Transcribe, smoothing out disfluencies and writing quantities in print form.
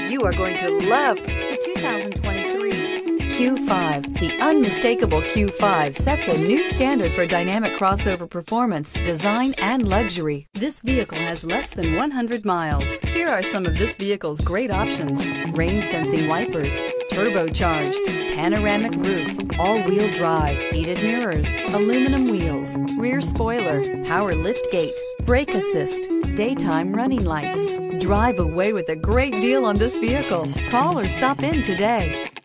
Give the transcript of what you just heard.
You are going to love the 2023 Q5. The unmistakable Q5 sets a new standard for dynamic crossover performance, design, and luxury. This vehicle has less than 100 miles. Here are some of this vehicle's great options: rain-sensing wipers, turbocharged, panoramic roof, all-wheel drive, heated mirrors, aluminum wheels, rear spoiler, power lift gate, brake assist, daytime running lights. Drive away with a great deal on this vehicle. Call or stop in today.